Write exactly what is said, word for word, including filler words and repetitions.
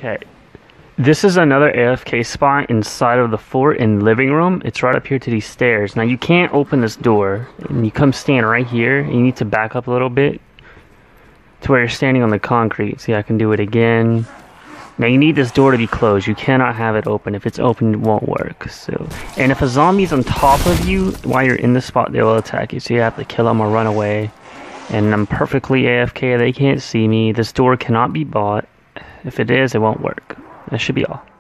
Okay. This is another A F K spot inside of the fort in living room. It's right up here to these stairs. Now you can't open this door, and you come stand right here. You need to back up a little bit to where you're standing on the concrete. See, I can do it again. Now you need this door to be closed. You cannot have it open. If it's open, it won't work. So, and if a zombie's on top of you while you're in the spot, they will attack you. So you have to kill them or run away. And I'm perfectly A F K. They can't see me. This door cannot be bought. If it is, it won't work. That should be all.